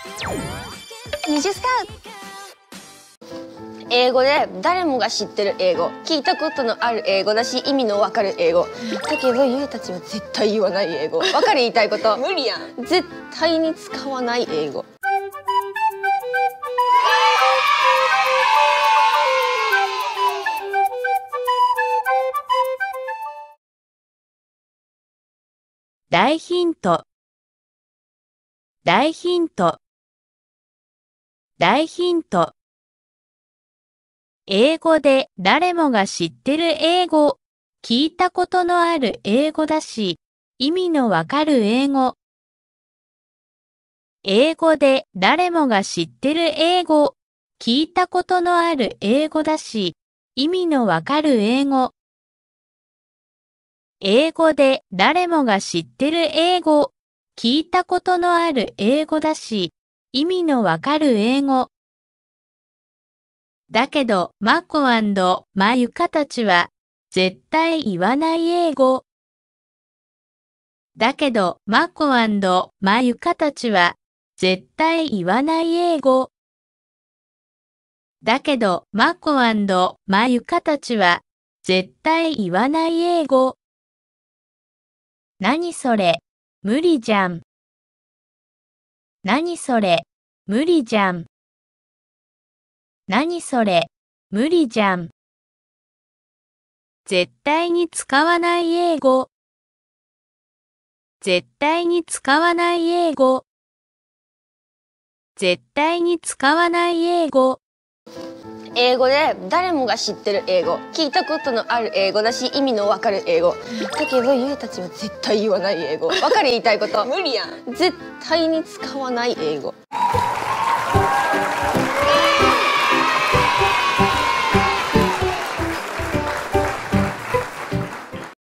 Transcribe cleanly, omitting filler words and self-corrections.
20スカウト。英語で誰もが知ってる英語、聞いたことのある英語だし意味のわかる英語だけど、ゆうたちは絶対言わない英語。わかる言いたいこと。無理やん。絶対に使わない英語。 大ヒント、大ヒント、大ヒント。英語で誰もが知ってる英語、聞いたことのある英語だし、意味のわかる英語。英語で誰もが知ってる英語、聞いたことのある英語だし、意味のわかる英語。英語で誰もが知ってる英語、聞いたことのある英語だし、意味のわかる英語。だけど、マコ&マユカたちは絶対言わない英語。だけど、マコ&マユカたちは絶対言わない英語。だけど、マコ&マユカたちは絶対言わない英語。何それ、無理じゃん。何それ、無理じゃん。何それ、無理じゃん。絶対に使わない英語。絶対に使わない英語。絶対に使わない英語。 英語で誰もが知ってる英語、聞いたことのある英語だし意味のわかる英語だけど、ゆうたちは絶対言わない英語。わかる言いたいこと。無理やん。絶対に使わない英語。